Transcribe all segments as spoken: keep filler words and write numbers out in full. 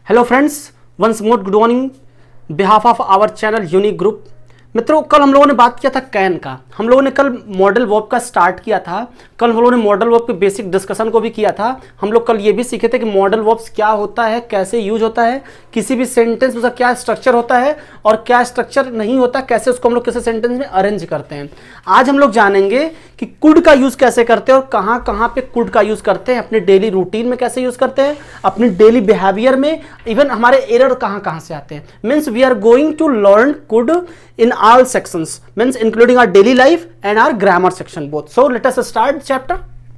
Hello friends, once more good morning behalf of our channel unique group. मित्रों, कल हम लोगों ने बात किया था कैन का। हम लोगों ने कल मॉडल वर्ब का स्टार्ट किया था। कल हम लोगों ने मॉडल वर्ब के बेसिक डिस्कशन को भी किया था। हम लोग कल ये भी सीखे थे कि मॉडल वर्ब्स क्या होता है, कैसे यूज होता है, किसी भी सेंटेंस उसका क्या स्ट्रक्चर होता है और क्या स्ट्रक्चर नहीं होता, कैसे उसको हम लोग किसी सेंटेंस में अरेंज करते हैं। आज हम लोग जानेंगे कि कुड का यूज कैसे करते हैं और कहाँ कहाँ पे कुड का यूज करते हैं, अपने डेली रूटीन में कैसे यूज करते हैं, अपनी डेली बिहेवियर में, इवन हमारे एरर कहाँ कहाँ से आते हैं। Means we are going to learn could in all sections, means including our daily life and our grammar section both. So let us start the chapter.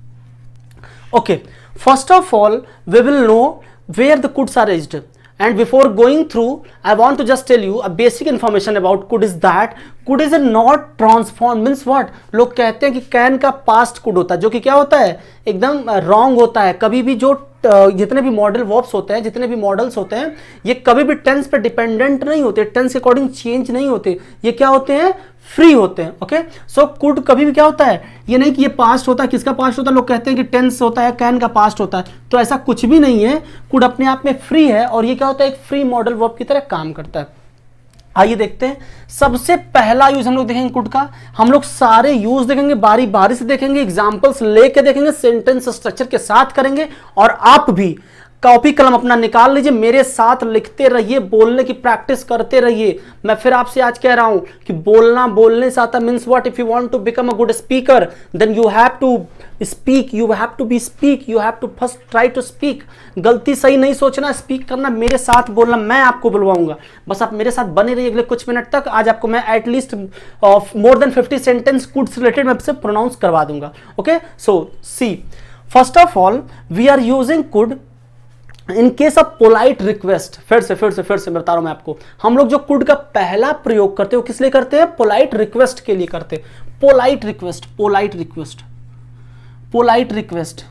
Okay, first of all we will know where the coulds are raised, and before going through I want to just tell you a basic information about could is that could is a not transformed, means what, लोग कहते हैं कि can का past could होता है, जो कि क्या होता है, एकदम wrong होता है। कभी भी जो जितने भी मॉडल वर्ब्स होते हैं, जितने भी मॉडल्स होते हैं, ये कभी भी टेंस पे डिपेंडेंट नहीं होते, टेंस के अकॉर्डिंग चेंज नहीं होते, ये क्या होते हैं, फ्री होते हैं। ओके, सो कुड कभी भी क्या होता है, ये नहीं कि ये पास्ट होता है। किसका पास्ट होता है? लोग कहते हैं कि टेंस होता है, कैन का पास्ट होता है, तो ऐसा कुछ भी नहीं है। कुड अपने आप में फ्री है और ये क्या होता है, एक फ्री मॉडल वर्ब की तरह काम करता है। आइए देखते हैं। सबसे पहला यूज हम लोग देखेंगे कुड का। हम लोग सारे यूज देखेंगे, बारी बारी से देखेंगे, एग्जांपल्स लेके देखेंगे, सेंटेंस स्ट्रक्चर के साथ करेंगे। और आप भी कॉपी कलम अपना निकाल लीजिए, मेरे साथ लिखते रहिए, बोलने की प्रैक्टिस करते रहिए। मैं फिर आपसे आज कह रहा हूं कि बोलना बोलने से आता। Means what, if you want to become a good speaker then you have to speak, you have to be speak, you have to first try to speak. गलती सही नहीं सोचना, स्पीक करना, मेरे साथ बोलना। मैं आपको बुलवाऊंगा, बस आप मेरे साथ बने रहिए अगले कुछ मिनट तक। आज आपको मैं at least more than fifty sentence could से रिलेटेड मैं आपसे प्रोनाउंस करवा दूंगा। Okay, so see, first of all we are using could in case of polite request. फिर से फिर से फिर से बता रहा हूं मैं आपको, हम लोग जो कुड का पहला प्रयोग करते हैं वो किस लिए करते हैं? पोलाइट रिक्वेस्ट के लिए करते हैं। Polite request, polite request, polite request.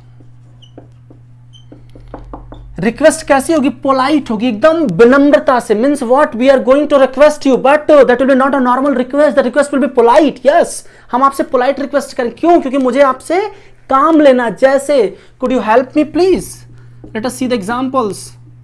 Request कैसी होगी? पोलाइट होगी, एकदम विनम्रता से। Means what, we are going to request you but that will be not a normal request, the request will be polite. Yes, हम आपसे पोलाइट रिक्वेस्ट करें। क्यों? क्योंकि मुझे आपसे काम लेना। जैसे, could you help me please? Let us see the examples.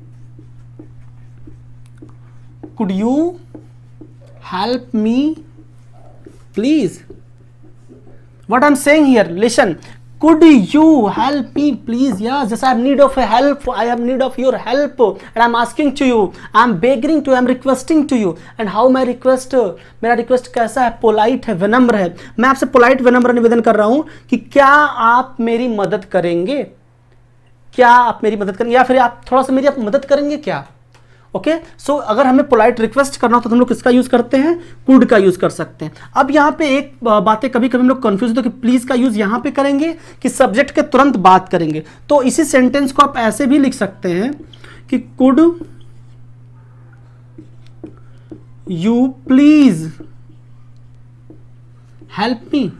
Could you help me please? What I'm saying here, listen. Could you help me please? Yes, just I have need of a help. I have need of your help, and I'm asking to you. I'm begging to you. I'm requesting to you. And how my request? मेरा request कैसा है? Polite है, विनम्र है। मैं आपसे polite विनम्र निवेदन कर रहा हूं कि क्या आप मेरी मदद करेंगे? क्या आप मेरी मदद करेंगे, या फिर आप थोड़ा सा मेरी आप मदद करेंगे क्या? ओके, सो अगर हमें पोलाइट रिक्वेस्ट करना हो तो हम लोग किसका यूज करते हैं? कुड का यूज कर सकते हैं। अब यहाँ पे एक बातें कभी कभी हम लोग कंफ्यूज होते हैं कि प्लीज का यूज यहाँ पे करेंगे कि सब्जेक्ट के तुरंत बात करेंगे। तो इसी सेंटेंस को आप ऐसे भी लिख सकते हैं कि could you please help me.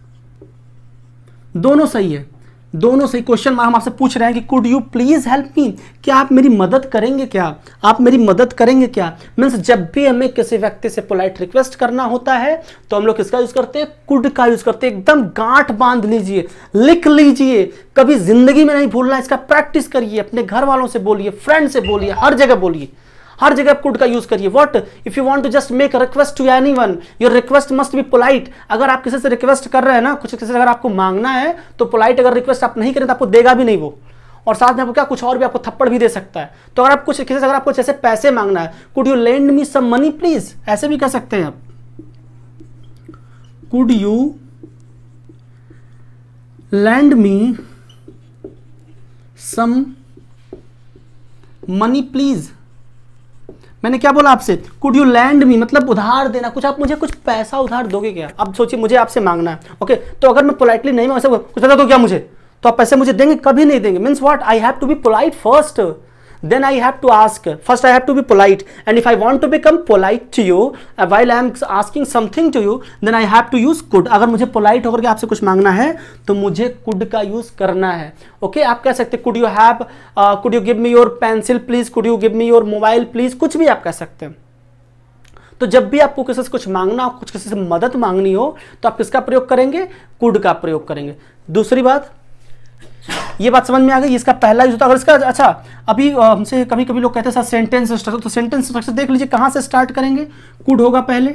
दोनों सही है, दोनों सही। क्वेश्चन हम आपसे पूछ रहे हैं कि could you please help me, क्या आप मेरी मदद करेंगे क्या? आप मेरी मदद करेंगे क्या? मीन्स जब भी हमें किसी व्यक्ति से पोलाइट रिक्वेस्ट करना होता है तो हम लोग किसका यूज करते हैं? कुड का यूज करते हैं। एकदम गांठ बांध लीजिए, लिख लीजिए, कभी जिंदगी में नहीं भूलना। इसका प्रैक्टिस करिए, अपने घर वालों से बोलिए, फ्रेंड से बोलिए, हर जगह बोलिए, हर जगह आप कुड का यूज करिए। What, if you want to just make a request to anyone, your request must be polite. अगर आप किसी से रिक्वेस्ट कर रहे हैं ना, कुछ किसी से अगर आपको मांगना है तो पोलाइट अगर रिक्वेस्ट आप नहीं करें तो आपको देगा भी नहीं वो, और साथ में आपको क्या, कुछ और भी आपको थप्पड़ भी दे सकता है। तो अगर आप कुछ किसी से अगर आपको जैसे पैसे मांगना है, could you lend me some money please, ऐसे भी कह सकते हैं आप। Could you lend me some money please. मैंने क्या बोला आपसे? कुड यू लैंड मी, मतलब उधार देना, कुछ आप मुझे कुछ पैसा उधार दोगे क्या? अब सोचिए, मुझे आपसे मांगना है। ओके, तो अगर मैं पोलाइटली नहीं मांग सकता, कुछ पैसा दो क्या मुझे, तो आप पैसे मुझे देंगे? कभी नहीं देंगे। Means what, I have to be polite first, then I have to ask. First I have to be polite, and if I want to become polite to you uh, while I am asking something to you, then I have to use could. अगर मुझे polite होकर के आपसे कुछ मांगना है तो मुझे could का यूज करना है। Okay, okay? आप कह सकते could you have uh, could you give me your pencil please, could you give me your mobile please, कुछ भी आप कह सकते हैं। तो जब भी आपको किसी से कुछ मांगना हो, कुछ किसी से मदद मांगनी हो, तो आप किसका प्रयोग करेंगे? कुड का प्रयोग करेंगे। दूसरी बात, ये बात समझ में आ गई। इसका पहला यूज होता है। अगर इसका अच्छा अभी हमसे कभी कभी लोग कहते हैं सर सेंटेंस स्ट्रक्चर, तो सेंटेंस स्ट्रक्चर देख लीजिए कहां से स्टार्ट करेंगे। कुड होगा पहले,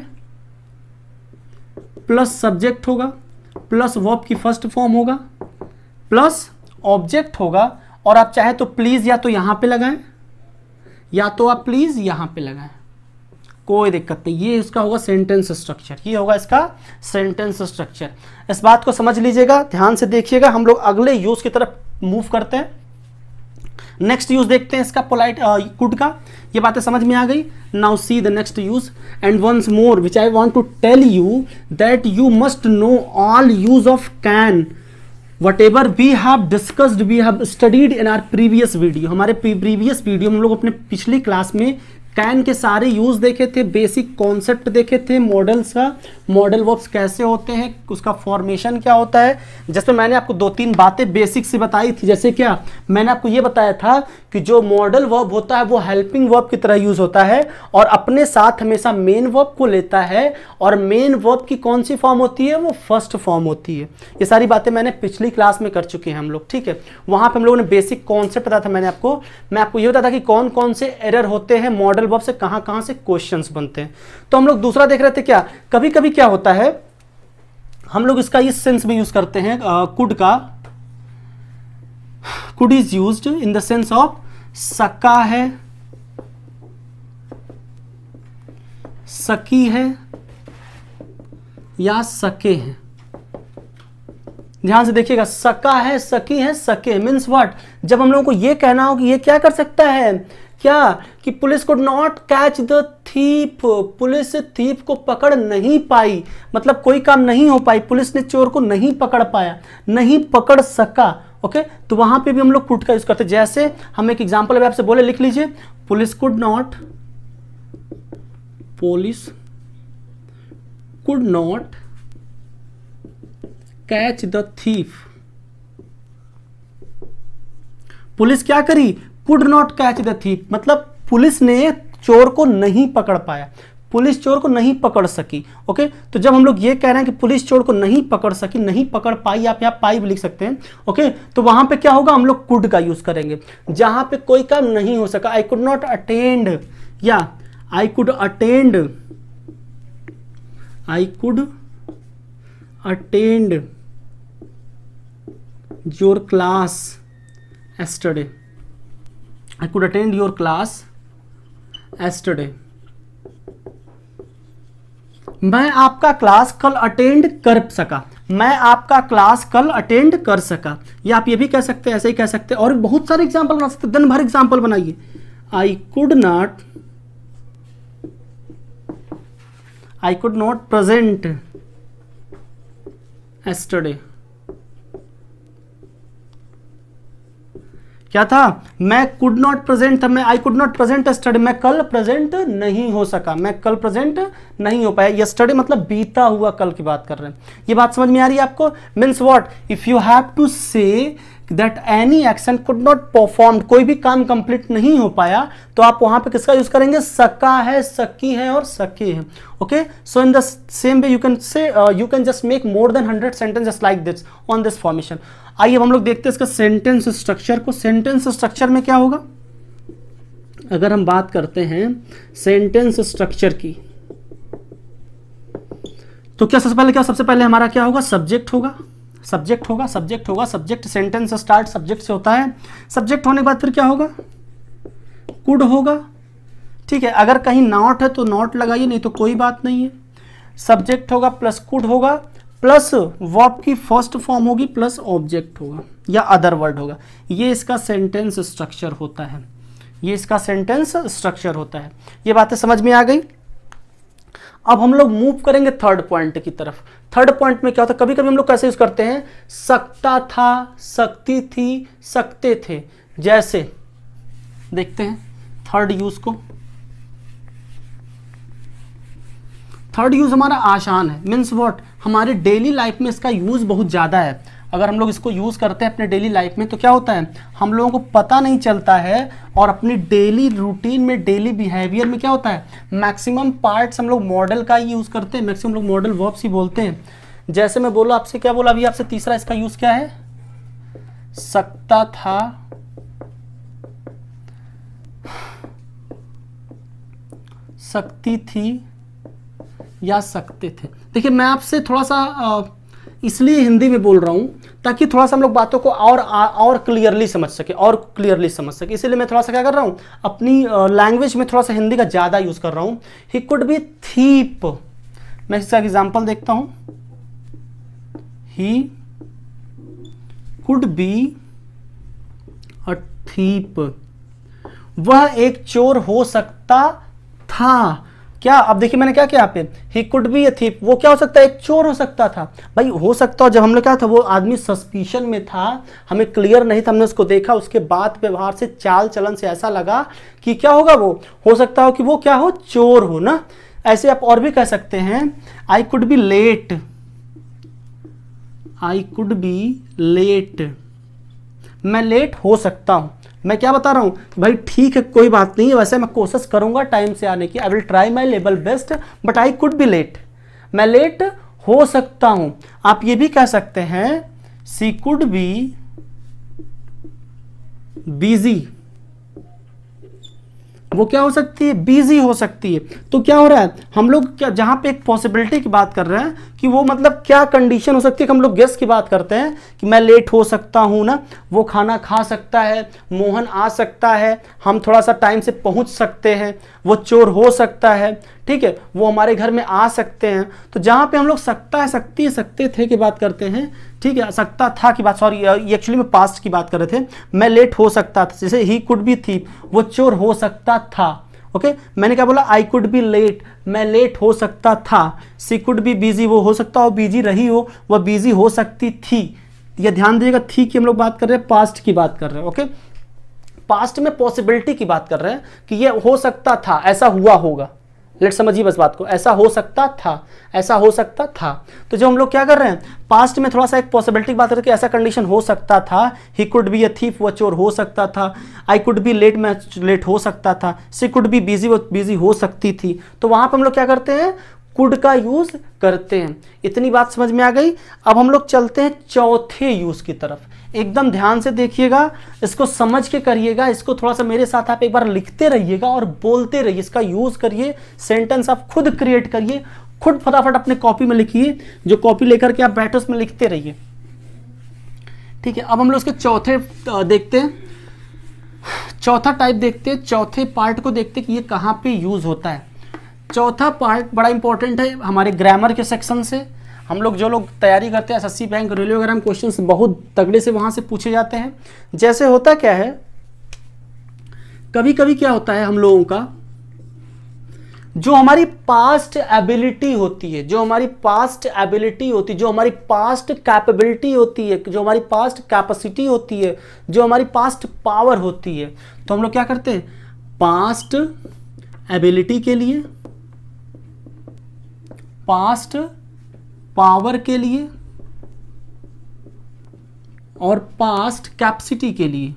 प्लस सब्जेक्ट होगा, प्लस वर्ब की फर्स्ट फॉर्म होगा, प्लस ऑब्जेक्ट होगा, और आप चाहे तो प्लीज या तो यहां पे लगाएं या तो आप प्लीज यहां पे लगाएं, कोई दिक्कत नहीं। ये इसका होगा सेंटेंस स्ट्रक्चर, ये होगा इसका सेंटेंस स्ट्रक्चर। इस बात को समझ लीजिएगा, ध्यान से देखिएगा। हम लोग अगले यूज की तरफ मूव करते हैं। नेक्स्ट यूज देखते हैं इसका पोलाइट कुड का। ये बातें समझ में आ गई। Now see the next use and once more which I want to tell you that you must know all use of can whatever we have discussed, we have studied in our previous video। हमारे previous video में हम लोग अपने पिछली class में can के सारे use देखे थे, बेसिक कॉन्सेप्ट देखे थे, मॉडल्स का, मॉडल वर्ब्स कैसे होते हैं, उसका फॉर्मेशन क्या होता है। जैसे मैंने आपको दो तीन बातें बेसिक से बताई थी। जैसे क्या मैंने आपको ये बताया था कि जो मॉडल वर्ब होता है वो हेल्पिंग वर्ब की तरह यूज होता है और अपने साथ हमेशा मेन वर्ब को लेता है, और मेन वर्ब की कौन सी फॉर्म होती है, वो फर्स्ट फॉर्म होती है। ये सारी बातें मैंने पिछली क्लास में कर चुके हैं हम लोग, ठीक है। वहां पर हम लोगों ने बेसिक कॉन्सेप्ट बताया था। मैंने आपको मैं आपको ये बताया था कि कौन कौन से एरर होते हैं मॉडल वर्ब से, कहां कहां से क्वेश्चंस बनते हैं। तो हम लोग दूसरा देख रहे थे क्या, कभी कभी क्या होता है हम लोग इसका इस सेंस में यूज करते हैं कुड का। Could is used in the sense of सका है, सकी है या सके हैं। ध्यान से देखिएगा, सका है, सकी है, सके मीन्स व्हाट। जब हम लोगों को ये कहना हो कि ये क्या कर सकता है, क्या कि police could not catch the thief, police thief को पकड़ नहीं पाई, मतलब कोई काम नहीं हो पाई, पुलिस ने चोर को नहीं पकड़ पाया, नहीं पकड़ सका। ओके, तो वहां पे भी हम लोग कुड का यूज करते हैं। जैसे हम एक एग्जांपल अभी आपसे बोले, लिख लीजिए, police could not police could not catch the thief. Police क्या करी, could not catch the thief, मतलब पुलिस ने चोर को नहीं पकड़ पाया, पुलिस चोर को नहीं पकड़ सकी। ओके, तो जब हम लोग ये कह रहे हैं कि पुलिस चोर को नहीं पकड़ सकी, नहीं पकड़ पाई, आप यहाँ पाई भी लिख सकते हैं। ओके, तो वहां पे क्या होगा, हम लोग कुड का यूज करेंगे। जहां पे कोई काम नहीं हो सका, आई कुड नॉट अटेंड, या I could attend, I could attend your class yesterday, I could attend your class yesterday। मैं आपका क्लास कल अटेंड कर सका, मैं आपका क्लास कल अटेंड कर सका। या आप ये भी कह सकते हैं, ऐसे ही कह सकते हैं, और बहुत सारे एग्जाम्पल बना सकते हैं, दिन भर एग्जाम्पल बनाइए। I could not I could not present yesterday। क्या था, मैं कुड नॉट प्रेजेंट था, मैं I could not present yesterday, मैं कल प्रेजेंट नहीं हो सका, मैं कल प्रेजेंट नहीं हो पाया। यस्टरडे मतलब बीता हुआ कल की बात कर रहे हैं। ये बात समझ में आ रही है आपको। Means what, if you have to say that any action could not perform, कोई भी काम कंप्लीट नहीं हो पाया, तो आप वहां पे किसका यूज करेंगे, सका है, सकी है और सके है। Okay, so in the same way you can say you can just make more than hundred sentences like this on this formation. आइए हम लोग देखते हैं इसका सेंटेंस स्ट्रक्चर को। सेंटेंस स्ट्रक्चर में क्या होगा, अगर हम बात करते हैं सेंटेंस स्ट्रक्चर की, तो क्या सबसे पहले क्या सबसे पहले हमारा क्या होगा, सब्जेक्ट होगा, सब्जेक्ट होगा, सब्जेक्ट होगा, सब्जेक्ट, सेंटेंस स्टार्ट सब्जेक्ट से होता है। सब्जेक्ट होने के बाद फिर क्या होगा, कुड होगा। ठीक है, अगर कहीं नॉट है तो नॉट लगाइए, नहीं तो कोई बात नहीं है। सब्जेक्ट होगा प्लस कुड होगा प्लस वर्ब की फर्स्ट फॉर्म होगी प्लस ऑब्जेक्ट होगा या अदर वर्ड होगा। ये इसका सेंटेंस स्ट्रक्चर होता है, ये इसका सेंटेंस स्ट्रक्चर होता है। ये बातें समझ में आ गई। अब हम लोग मूव करेंगे थर्ड पॉइंट की तरफ। थर्ड पॉइंट में क्या होता है, कभी कभी हम लोग कैसे यूज करते हैं, सकता था, सकती थी, सकते थे। जैसे देखते हैं थर्ड यूज को। थर्ड यूज हमारा आसान है, मीन्स व्हाट, हमारे डेली लाइफ में इसका यूज बहुत ज़्यादा है। अगर हम लोग इसको यूज़ करते हैं अपने डेली लाइफ में तो क्या होता है, हम लोगों को पता नहीं चलता है, और अपनी डेली रूटीन में, डेली बिहेवियर में क्या होता है, मैक्सिमम पार्ट्स हम लोग मॉडल का ही यूज़ करते हैं, मैक्सिमम लोग मॉडल वर्ब्स ही बोलते हैं। जैसे मैं बोला आपसे, क्या बोला अभी आपसे, तीसरा इसका यूज़ क्या है, सकता था, सकती थी या सकते थे। देखिए मैं आपसे थोड़ा सा इसलिए हिंदी में बोल रहा हूं ताकि थोड़ा सा हम लोग बातों को और और क्लियरली समझ सके और क्लियरली समझ सके, इसीलिए मैं थोड़ा सा क्या कर रहा हूं, अपनी लैंग्वेज में थोड़ा सा हिंदी का ज्यादा यूज कर रहा हूं। ही कुड बी थीप, मैं इसका एग्जांपल देखता हूं। He could be a thief, वह एक चोर हो सकता था। क्या अब देखिए मैंने क्या किया यहाँ पे, he could be a thief, वो क्या हो सकता है, एक चोर हो सकता था। भाई हो सकता, जब हमने क्या था, वो आदमी सस्पिशन में था, हमें क्लियर नहीं था, हमने उसको देखा, उसके बात व्यवहार से, चाल चलन से ऐसा लगा कि क्या होगा, वो हो सकता हो कि वो क्या हो, चोर हो ना। ऐसे आप और भी कह सकते हैं, I could be late, I could be late, मैं लेट हो सकता हूं। मैं क्या बता रहा हूं कि भाई ठीक है, कोई बात नहीं है, वैसे मैं कोशिश करूंगा टाइम से आने की, I will try my level best, but I could be late, मैं लेट हो सकता हूं। आप ये भी कह सकते हैं, सी कुड बी बिजी, वो क्या हो सकती है, बिजी हो सकती है। तो क्या हो रहा है, हम लोग क्या जहां पे एक पॉसिबिलिटी की बात कर रहे हैं कि वो मतलब क्या कंडीशन हो सकती है, हम लोग गेस की बात करते हैं कि मैं लेट हो सकता हूं ना, वो खाना खा सकता है, मोहन आ सकता है, हम थोड़ा सा टाइम से पहुंच सकते हैं, वो चोर हो सकता है, ठीक है, वो हमारे घर में आ सकते हैं। तो जहां पे हम लोग सकता है, सकती है, सकते थे की बात करते हैं, ठीक है, सकता था की बात, सॉरी ये एक्चुअली में पास्ट की बात कर रहे थे, मैं लेट हो सकता था, जैसे ही कुड बी थी, वो चोर हो सकता था। Okay okay? मैंने क्या बोला, आई कुड बी लेट, मैं लेट हो सकता था। सी कुड बी बिजी, वो हो सकता हो बिजी रही हो, वह बिजी हो सकती थी। ये ध्यान दीजिएगा, थी की हम लोग बात कर रहे हैं, पास्ट की बात कर रहे हैं। Okay okay? पास्ट में पॉसिबिलिटी की बात कर रहे हैं कि ये हो सकता था, ऐसा हुआ होगा। लेट समझिए बस बात को, ऐसा हो सकता था, ऐसा हो सकता था। तो जो हम लोग क्या कर रहे हैं, पास्ट में थोड़ा सा एक पॉसिबिलिटी की बात करके, ऐसा कंडीशन हो सकता था, he could be a thief, वो चोर हो सकता था, आई कुड बी लेट, मैं लेट हो सकता था, सी कुड बी बिजी, वो बिजी हो सकती थी। तो वहां पर हम लोग क्या करते हैं, कुड का यूज करते हैं। इतनी बात समझ में आ गई। अब हम लोग चलते हैं चौथे यूज की तरफ। एकदम ध्यान से देखिएगा, इसको समझ के करिएगा, इसको थोड़ा सा मेरे साथ आप एक बार लिखते रहिएगा और बोलते रहिए, इसका यूज करिए, सेंटेंस आप खुद क्रिएट करिए, खुद फटाफट अपने कॉपी में लिखिए, जो कॉपी लेकर के आप बैठे उसमें लिखते रहिए, ठीक है। अब हम लोग इसके चौथे देखते हैं, चौथा टाइप देखते हैं, चौथे पार्ट को देखते हैं कि ये कहाँ पे यूज होता है। चौथा पार्ट बड़ा इंपॉर्टेंट है हमारे ग्रामर के सेक्शन से। हम लोग जो लोग तैयारी करते हैं एसएससी बैंक रेलवे वगैरह में, क्वेश्चंस बहुत तगड़े से वहां से पूछे जाते हैं। जैसे होता क्या है, कभी कभी क्या होता है हम लोगों का, जो हमारी पास्ट एबिलिटी होती है, जो हमारी पास्ट एबिलिटी होती है, जो हमारी पास्ट कैपेबिलिटी होती है, जो हमारी पास्ट कैपेसिटी होती है, जो हमारी पास्ट पावर होती है, तो हम लोग क्या करते हैं, पास्ट एबिलिटी के लिए, पास्ट पावर के लिए और पास्ट कैपेसिटी के लिए,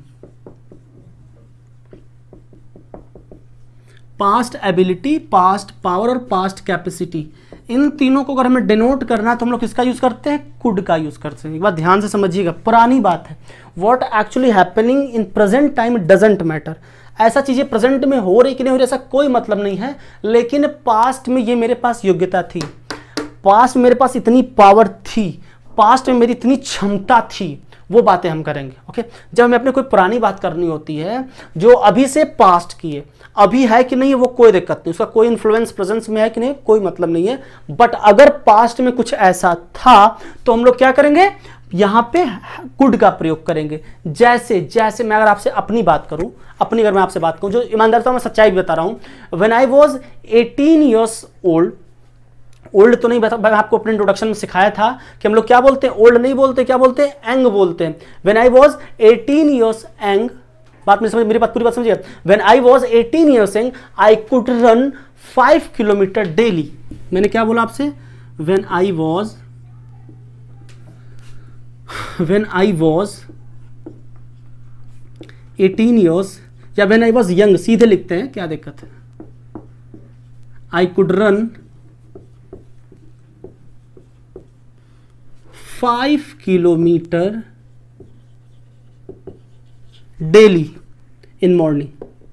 पास्ट एबिलिटी, पास्ट पावर और पास्ट कैपेसिटी, इन तीनों को अगर हमें डिनोट करना है तो हम लोग किसका यूज करते हैं, कुड का यूज करते हैं। एक बात ध्यान से समझिएगा, पुरानी बात है, what actually happening in present time doesn't matter. ऐसा चीजें प्रेजेंट में हो रही कि नहीं हो रही ऐसा कोई मतलब नहीं है, लेकिन पास्ट में ये मेरे पास योग्यता थी, पास्ट में मेरे पास इतनी पावर थी, पास्ट में मेरी इतनी क्षमता थी, वो बातें हम करेंगे। ओके, जब हमें अपने कोई पुरानी बात करनी होती है जो अभी से पास्ट की है, अभी है कि नहीं है वो कोई दिक्कत नहीं, उसका कोई इन्फ्लुएंस प्रेजेंस में है कि नहीं कोई मतलब नहीं है, बट अगर पास्ट में कुछ ऐसा था तो हम लोग क्या करेंगे, यहां पे कुड का प्रयोग करेंगे। जैसे जैसे मैं अगर आपसे अपनी बात करूं, अपनी अगर मैं आपसे बात करूं, जो ईमानदार मैं सच्चाई भी बता रहा हूं, when I was eighteen years old, old तो नहीं बता, मैं आपको अपने इंट्रोडक्शन में सिखाया था कि हम लोग क्या बोलते हैं, ओल्ड नहीं बोलते, क्या बोलते हैं, यंग बोलते हैं। When I was eighteen years young, बात में समझ, मेरी बात पूरी बात समझिए, when I was eighteen years young I could run five kilometre daily. मैंने क्या बोला आपसे, when I was when I was eighteen years, या व्हेन आई वाज यंग, सीधे लिखते हैं, क्या दिक्कत है, I could run five kilometre daily in morning.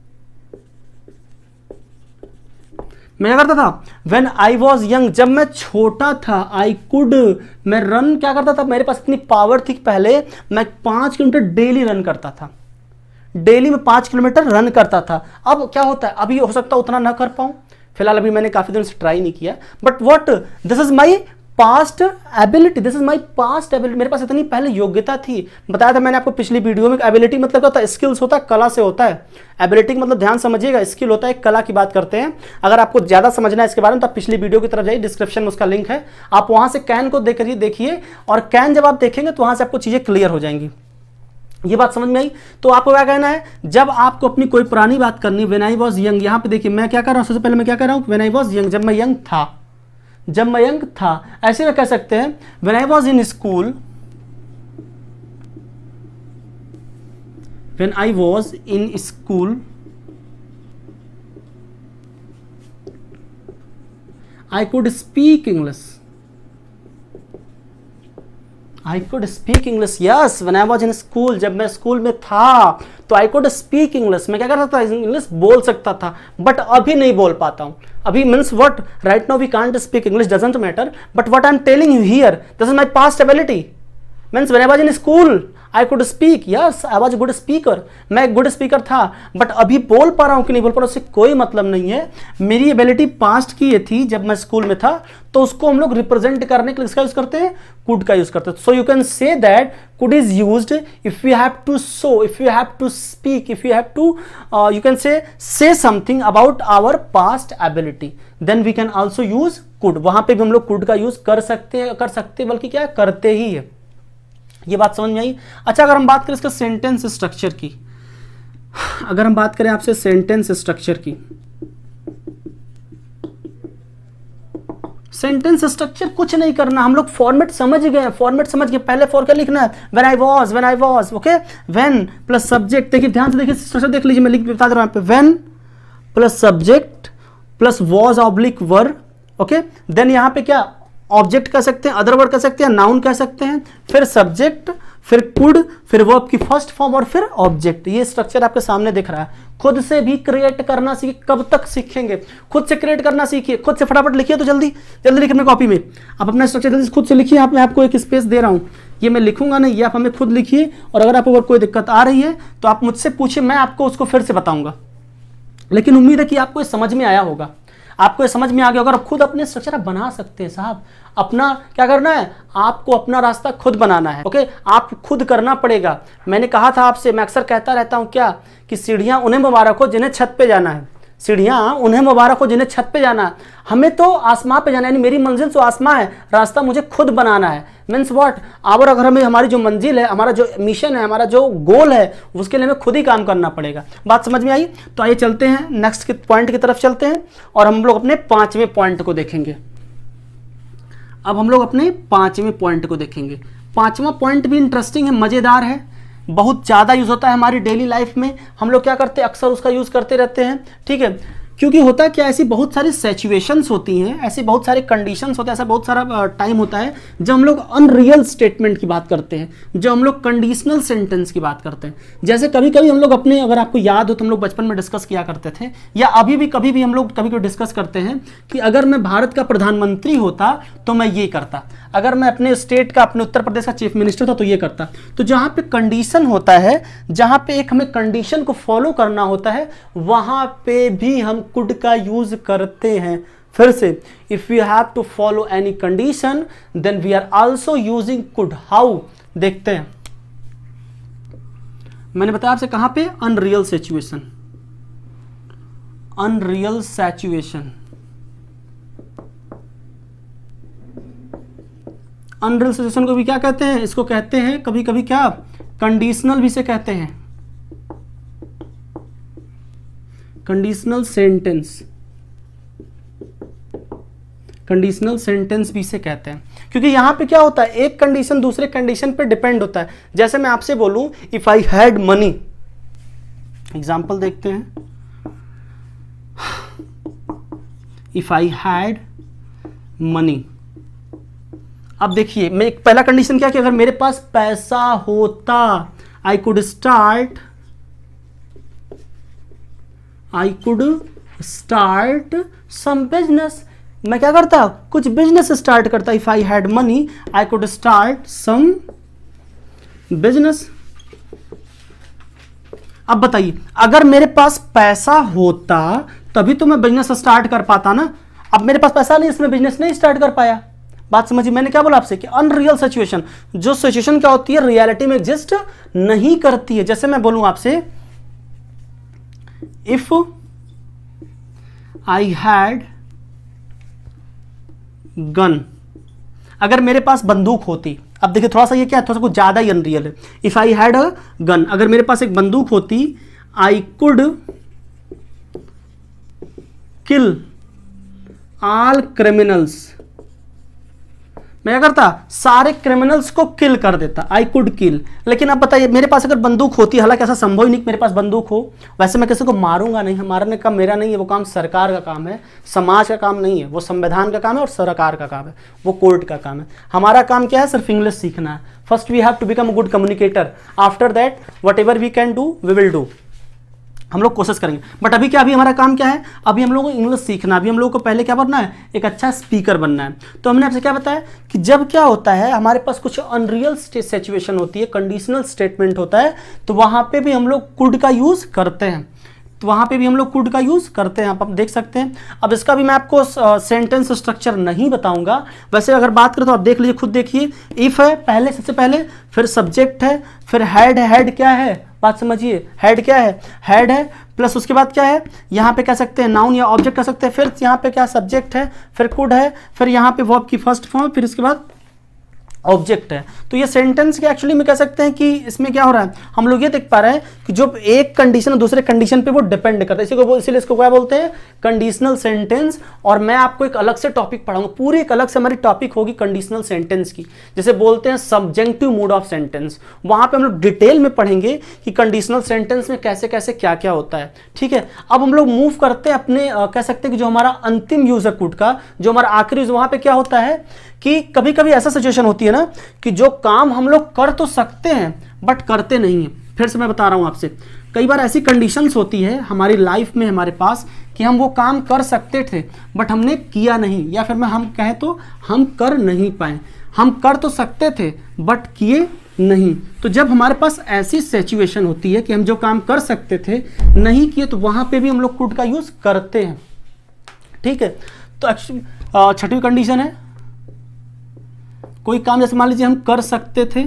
मैं क्या करता था, वेन आई वॉज यंग, जब मैं छोटा था, आई कुड, मैं रन क्या करता था, मेरे पास इतनी पावर थी कि पहले मैं पांच किलोमीटर डेली रन करता था, डेली में पांच किलोमीटर रन करता था। अब क्या होता है, अभी हो सकता है उतना ना कर पाऊं, फिलहाल अभी मैंने काफी दिन से ट्राई नहीं किया, but what, this is my past ability, this is my past ability, मेरे पास इतनी पहले योग्यता थी। बताया था मैंने आपको पिछली वीडियो में, एबिलिटी मतलब क्या होता है, स्किल्स होता है, कला से होता है। एबिलिटी मतलब ध्यान समझिएगा, स्किल होता है, कला की बात करते हैं। अगर आपको ज्यादा समझना है इसके बारे में तो आप पिछली वीडियो की तरफ जाइए, डिस्क्रिप्शन में उसका लिंक है, आप वहां से कैन को देखिए देखिए और कैन जब आप देखेंगे तो वहां से आपको चीजें क्लियर हो जाएंगी। ये बात समझ में आई? तो आपको क्या कहना है, जब आपको अपनी कोई पुरानी बात करनी, व्हेन आई वाज यंग, यहां पे देखिए मैं क्या कर रहा हूं, सबसे पहले मैं क्या कर रहा हूं, व्हेन आई वाज यंग, जब मैं यंग था, जब मैं यंग था। ऐसे में कह सकते हैं when I was in school, when I was in school I could speak English, I could speak English, yes when I was in school, जब मैं स्कूल में था तो आई कुड स्पीक इंग्लिश, मैं क्या करता था, इंग्लिश बोल सकता था, बट अभी नहीं बोल पाता हूं। अभी means what, right now we can't speak English, doesn't matter, but what I am telling you here, this is my past ability, means when I was in school I could speak, yes I was good speaker, मैं एक good speaker था, but अभी बोल पा रहा हूं कि नहीं बोल पा रहा हूं उससे कोई मतलब नहीं है। मेरी एबिलिटी पास्ट की ये थी जब मैं स्कूल में था, तो उसको हम लोग रिप्रेजेंट करने के लिए इसका यूज करते हैं, कुड का यूज करते हैं। So you can say that could is used if you have to show, if you have to speak, if you have to you can say say something about our past ability, then we can also use could. वहां पे भी हम लोग could का use कर सकते हैं, कर सकते बल्कि क्या करते ही है। ये बात समझ में आई? अच्छा, अगर हम बात करें इसका सेंटेंस स्ट्रक्चर की, अगर हम बात करें आपसे सेंटेंस स्ट्रक्चर की, सेंटेंस स्ट्रक्चर कुछ नहीं करना, हम लोग फॉर्मेट समझ गए, फॉर्मेट समझ गए। पहले फॉर क्या लिखना है, when I was, when I was, okay, when plus subject, देखिए ध्यान से देखिए स्ट्रक्चर देख लीजिए, मैं लिख बता दे रहा हूं यहाँ पे, when plus subject plus was oblique were, okay, then यहाँ पे क्या ऑब्जेक्ट कह सकते हैं, अदर वर्ड कह सकते हैं, नाउन कह सकते हैं, फिर सब्जेक्ट, फिर कुड, फिर वर्ब की फर्स्ट फॉर्म और फिर ऑब्जेक्ट। ये स्ट्रक्चर आपके सामने दिख रहा है। खुद से भी क्रिएट करना सीखिए, कब तक सीखेंगे, खुद से क्रिएट करना सीखिए, खुद से फटाफट लिखिए, तो जल्दी जल्दी लिखिए अपने कॉपी में, आप अपना स्ट्रक्चर जल्दी खुद से लिखिए। आप मैं आपको एक स्पेस दे रहा हूँ, ये मैं लिखूंगा नहीं, ये आप हमें खुद लिखिए, और अगर आपको कोई दिक्कत आ रही है तो आप मुझसे पूछिए, मैं आपको उसको फिर से बताऊंगा। लेकिन उम्मीद है कि आपको ये समझ में आया होगा, आपको ये समझ में आ गया होगा। आप खुद अपने स्ट्रक्चर बना सकते हैं साहब, अपना क्या करना है, आपको अपना रास्ता खुद बनाना है, ओके, आप खुद करना पड़ेगा। मैंने कहा था आपसे, मैं अक्सर कहता रहता हूं क्या, कि सीढ़ियां उन्हें मुबारक हो जिन्हें छत पे जाना है, सीढ़ियां उन्हें मुबारक हो जिन्हें छत पे जाना है, हमें तो आसमां पे जाना है, यानी मेरी मंजिल तो आसमां है, रास्ता मुझे खुद बनाना है। मीन्स व्हाट, और अगर हमें हमारी जो मंजिल है, हमारा जो मिशन है, हमारा जो गोल है, उसके लिए हमें खुद ही काम करना पड़ेगा। बात समझ में आई? तो आइए चलते हैं नेक्स्ट के पॉइंट की तरफ चलते हैं, और हम लोग अपने पांचवें पॉइंट को देखेंगे। अब हम लोग अपने पांचवें पॉइंट को देखेंगे। पांचवा पॉइंट भी इंटरेस्टिंग है, मजेदार है, बहुत ज्यादा यूज होता है हमारी डेली लाइफ में। हम लोग क्या करते हैं, अक्सर उसका यूज करते रहते हैं, ठीक है, क्योंकि होता क्या, ऐसी बहुत सारी सिचुएशंस होती हैं, ऐसे बहुत सारे कंडीशंस होते हैं, ऐसा बहुत सारा टाइम होता है जब हम लोग अनरियल स्टेटमेंट की बात करते हैं, जब हम लोग कंडीशनल सेंटेंस की बात करते हैं। जैसे कभी कभी हम लोग अपने, अगर आपको याद हो तो हम लोग बचपन में डिस्कस किया करते थे, या अभी भी कभी भी हम लोग कभी कभी डिस्कस करते हैं कि अगर मैं भारत का प्रधानमंत्री होता तो मैं ये करता, अगर मैं अपने स्टेट का, अपने उत्तर प्रदेश का चीफ मिनिस्टर था तो ये करता। तो जहां पे कंडीशन होता है, जहां पे एक हमें कंडीशन को फॉलो करना होता है, वहां पे भी हम कुड का यूज करते हैं। फिर से, if you have to follow any condition then we are also using could. How, देखते हैं। मैंने बताया आपसे कहां पे, unreal situation, unreal situation, unreal situation को भी क्या कहते हैं, इसको कहते हैं कभी कभी क्या, कंडीशनल भी से कहते हैं, कंडीशनल सेंटेंस, कंडीशनल सेंटेंस भी से कहते हैं। क्योंकि यहां पे क्या होता है, एक कंडीशन दूसरे कंडीशन पे डिपेंड होता है। जैसे मैं आपसे बोलूं, if I had money, example देखते हैं, इफ आई हैड मनी। अब देखिए, मैं पहला कंडीशन क्या कि अगर मेरे पास पैसा होता, I could start I could start some business, मैं क्या करता, कुछ बिजनेस स्टार्ट करता। If I had money I could start some business. अब बताइए, अगर मेरे पास पैसा होता तभी तो मैं बिजनेस स्टार्ट कर पाता ना। अब मेरे पास पैसा नहीं, इसमें बिजनेस नहीं स्टार्ट कर पाया। बात समझिए, मैंने क्या बोला आपसे कि अनरियल सिचुएशन, जो सिचुएशन क्या होती है रियलिटी में एग्जिस्ट नहीं करती है। जैसे मैं बोलूं आपसे, इफ आई हैड गन, अगर मेरे पास बंदूक होती। अब देखिए थोड़ा सा ये क्या है, थोड़ा सा कुछ ज्यादा ही अनरियल है। If I had a gun, अगर मेरे पास एक बंदूक होती, I could kill all criminals, मैं क्या करता, सारे क्रिमिनल्स को किल कर देता। I could kill. लेकिन अब बताइए, मेरे पास अगर बंदूक होती, हालांकि ऐसा संभव ही नहीं कि मेरे पास बंदूक हो, वैसे मैं किसी को मारूंगा नहीं, मारने का मेरा नहीं है, वो काम सरकार का काम है, समाज का काम नहीं है, वो संविधान का काम है और सरकार का काम है, वो कोर्ट का काम है। हमारा काम क्या है, सिर्फ इंग्लिश सीखना है। First we have to become a good communicator, after that whatever we can do we will do, हम लोग कोशिश करेंगे। बट अभी क्या, अभी हमारा काम क्या है, अभी हम लोगों को इंग्लिश सीखना, अभी हम लोगों को पहले क्या बनना है, एक अच्छा स्पीकर बनना है। तो हमने आपसे क्या बताया कि जब क्या होता है, हमारे पास कुछ अनरियल सिचुएशन होती है, कंडीशनल स्टेटमेंट होता है, तो वहां पे भी हम लोग कुड का यूज करते हैं, तो वहां पे भी हम लोग कुड का यूज करते हैं, आप देख सकते हैं। अब इसका भी मैं आपको सेंटेंस स्ट्रक्चर नहीं बताऊंगा, वैसे अगर बात करें तो आप देख लीजिए, खुद देखिए। इफ है पहले, सबसे पहले, फिर सब्जेक्ट है, फिर हेड है, हेड क्या है, बात समझिए, हेड क्या है, हेड है, प्लस उसके बाद क्या है, यहाँ पे कह सकते हैं नाउन या ऑब्जेक्ट कह सकते हैं, फिर यहाँ पे क्या सब्जेक्ट है, फिर कुड है, फिर यहाँ पे वर्ब की फर्स्ट फॉर्म, फिर इसके बाद ऑब्जेक्ट है। तो ये सेंटेंस के एक्चुअली में कह सकते हैं कि इसमें क्या हो रहा है, हम लोग ये देख पा रहे हैं कि जो एक कंडीशन दूसरे कंडीशन पे वो डिपेंड करता है, इसी को इसीलिए इसको क्या बोलते हैं, कंडीशनल सेंटेंस। और मैं आपको एक अलग से टॉपिक पढ़ाऊंगा, पूरी एक अलग से हमारी टॉपिक होगी कंडीशनल सेंटेंस की, जैसे बोलते हैं सब्जेक्टिव मूड ऑफ सेंटेंस। वहां पे हम लोग डिटेल में पढ़ेंगे कि कंडीशनल सेंटेंस में कैसे कैसे क्या क्या होता है। ठीक है, अब हम लोग मूव करते हैं अपने आ, कह सकते हैं कि जो हमारा अंतिम यूज है कुड का, जो हमारा आखिरी यूज, वहां पे क्या होता है कि कभी कभी ऐसा सिचुएशन होती है ना कि जो काम हम लोग कर तो सकते हैं बट करते नहीं हैं। फिर से मैं बता रहा हूं आपसे, कई बार ऐसी कंडीशंस होती है हमारी लाइफ में हमारे पास कि हम वो काम कर सकते थे बट हमने किया नहीं, या फिर मैं हम कहें तो हम कर नहीं पाए। हम कर तो सकते थे बट किए नहीं। तो जब हमारे पास ऐसी सिचुएशन होती है कि हम जो काम कर सकते थे नहीं किए, तो वहां पे भी हम लोग कुड का यूज करते हैं। ठीक है, तो एक्चुअली छठवीं कंडीशन है, कोई काम जैसे मान लीजिए हम कर सकते थे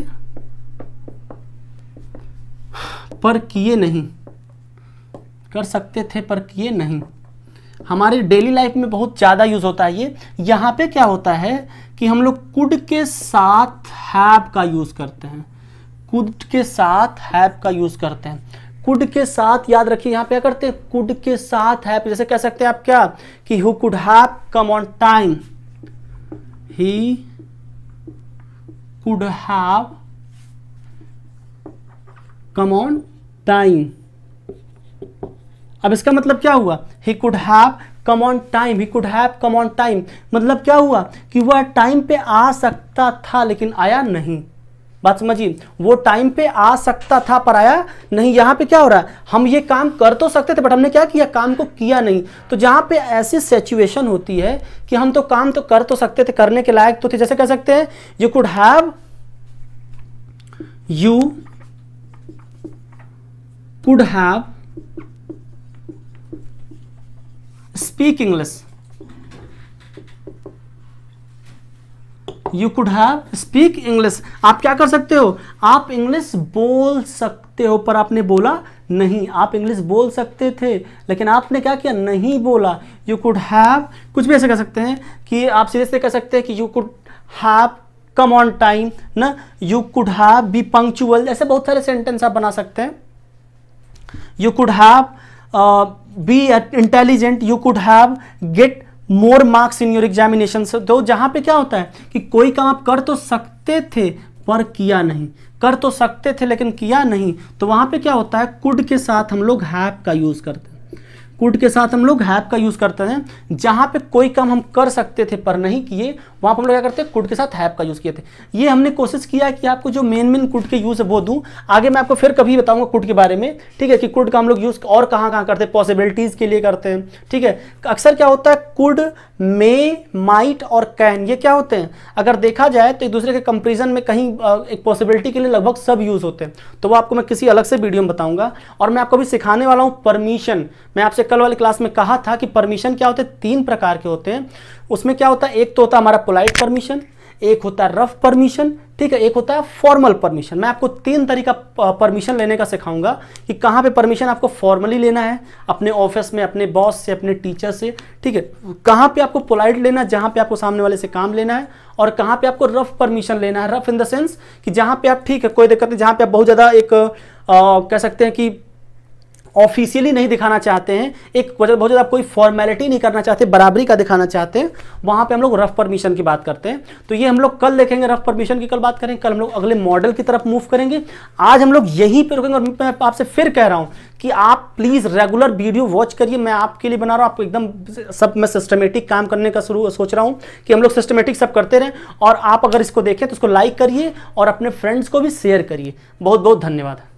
पर किए नहीं, कर सकते थे पर किए नहीं। हमारी डेली लाइफ में बहुत ज़्यादा यूज होता है ये। यहाँ पे क्या होता है कि हम लोग कुड के साथ हैव का यूज करते हैं, कुड के साथ हैव का यूज करते हैं। कुड के साथ याद रखिए, यहाँ पे क्या करते हैं, कुड के साथ हैव, जैसे कह सकते हैं आप क्या कि who could have come on time, he could have come on time। अब इसका मतलब क्या हुआ, he could have come on time, he could have come on time, मतलब क्या हुआ कि वह टाइम पे आ सकता था लेकिन आया नहीं। बात समझिए, वो टाइम पे आ सकता था पर आया नहीं। यहाँ पे क्या हो रहा है, हम ये काम कर तो सकते थे बट हमने क्या किया, काम को किया नहीं। तो जहाँ पे ऐसी सिचुएशन होती है कि हम तो काम तो कर तो सकते थे, करने के लायक तो थे, जैसे कह सकते हैं you could have, you could have speak English, you could have speak English. आप क्या कर सकते हो, आप इंग्लिश बोल सकते हो पर आपने बोला नहीं। आप इंग्लिश बोल सकते थे लेकिन आपने क्या किया, नहीं बोला। यू कुड हैव, कुछ भी ऐसे कह सकते हैं कि आप सीधे से कह सकते हैं कि you could have come on time ना, you could have be punctual, ऐसे बहुत सारे सेंटेंस आप बना सकते हैं। You could have be intelligent, you could have get more marks in your examination. तो जहां पे क्या होता है कि कोई काम आप कर तो सकते थे पर किया नहीं, कर तो सकते थे लेकिन किया नहीं, तो वहां पे क्या होता है, कुड के साथ हम लोग हैव का यूज करते हैं। कुड के साथ हम लोग हैव का यूज करते हैं। जहां पे कोई काम हम कर सकते थे पर नहीं किए, वहां पर हम लोग क्या करते हैं, कुड के साथ हैव का यूज किए थे। ये हमने कोशिश किया कि आपको जो मेन मेन कुड के यूज है वो दूं। आगे मैं आपको फिर कभी बताऊंगा कुड के बारे में, ठीक है, कि कुड का हम लोग यूज और कहां कहां करते हैं, पॉसिबिलिटीज के लिए करते हैं, ठीक है। अक्सर क्या होता है, कुड, मे, माइट और कैन, ये क्या होते हैं, अगर देखा जाए तो एक दूसरे के कंपेरिजन में कहीं एक पॉसिबिलिटी के लिए लगभग सब यूज होते हैं। तो वो आपको मैं किसी अलग से वीडियो में बताऊंगा। और मैं आपको भी सिखाने वाला हूं परमिशन। मैं आपसे कल वाली क्लास में कहा था कि परमिशन क्या होते हैं, तीन प्रकार के होते हैं। उसमें क्या होता है, एक तो होता है हमारा पोलाइट परमिशन, एक होता है रफ परमिशन, ठीक है, एक होता है फॉर्मल परमिशन। मैं आपको तीन तरीका परमिशन लेने का सिखाऊंगा कि कहाँ पे परमिशन आपको फॉर्मली लेना है, अपने ऑफिस में, अपने बॉस से, अपने टीचर से, ठीक है, कहाँ पे आपको पोलाइट लेना है, जहाँ पे आपको सामने वाले से काम लेना है, और कहाँ पे आपको रफ परमिशन लेना है। रफ इन द सेंस कि जहाँ पे आप, ठीक है, कोई दिक्कत नहीं, जहाँ पे आप बहुत ज़्यादा एक आ, कह सकते हैं कि ऑफिशियली नहीं दिखाना चाहते हैं, एक बहुत ज़्यादा कोई फॉर्मेलिटी नहीं करना चाहते, बराबरी का दिखाना चाहते हैं, वहाँ पे हम लोग रफ परमिशन की बात करते हैं। तो ये हम लोग कल देखेंगे, रफ परमिशन की कल बात करेंगे। कल हम लोग अगले मॉडल की तरफ मूव करेंगे। आज हम लोग यहीं पे रुकेंगे। और मैं आपसे फिर कह रहा हूँ कि आप प्लीज़ रेगुलर वीडियो वॉच करिए। मैं आपके लिए बना रहा हूँ, आपको एकदम सब मैं सिस्टमेटिक काम करने का शुरू सोच रहा हूँ कि हम लोग सिस्टमेटिक सब करते रहें। और आप अगर इसको देखें तो उसको लाइक करिए और अपने फ्रेंड्स को भी शेयर करिए। बहुत बहुत धन्यवाद।